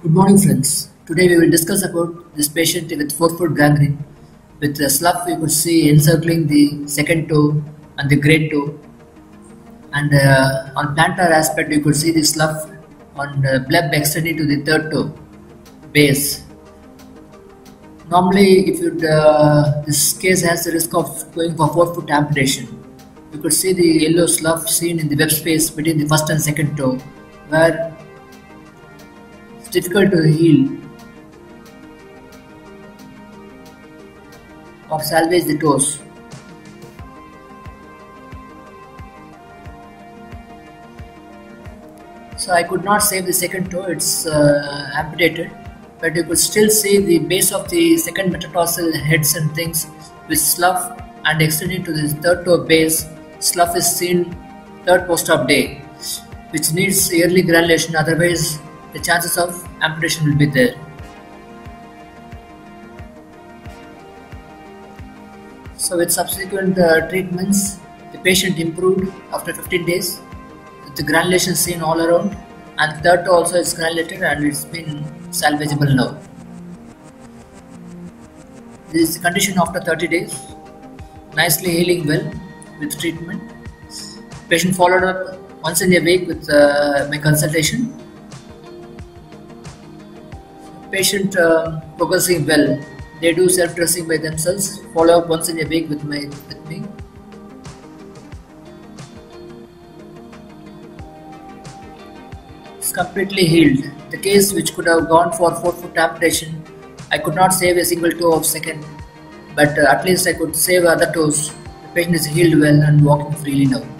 Good morning, friends. Today we will discuss about this patient with forefoot gangrene. With the slough, you could see encircling the second toe and the great toe. And on plantar aspect, you could see the slough on the bleb extending to the third toe base. Normally, if you this case has the risk of going for forefoot amputation. You could see the yellow slough seen in the web space between the first and second toe, where it's difficult to heal or salvage the toes. So I could not save the second toe, it's amputated, but you could still see the base of the second metatarsal heads and things with slough, and extending to the third toe base. Slough is seen third post-op day, which needs yearly granulation, otherwise the chances of amputation will be there. So with subsequent treatments, the patient improved after 15 days, with the granulation seen all around, and third toe also is granulated and it's been salvageable now. This is the condition after 30 days, nicely healing well with treatment. Patient followed up once in a week with my consultation. Patient progressing well. They do self-dressing by themselves. Follow up once in a week with me. It's completely healed. The case which could have gone for forefoot amputation, I could not save a single toe of second, but at least I could save other toes. The patient is healed well and walking freely now.